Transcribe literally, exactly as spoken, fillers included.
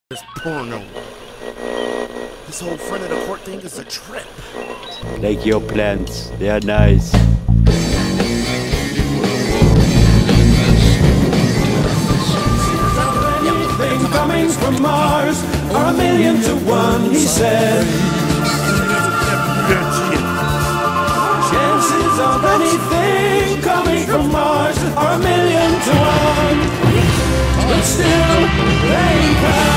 This porno. This whole front of the court thing is a trip. Like your plants, they are nice. Anything coming from Mars, or a million to one, he said. Chances of anything coming from Mars are a million to one, but still they come.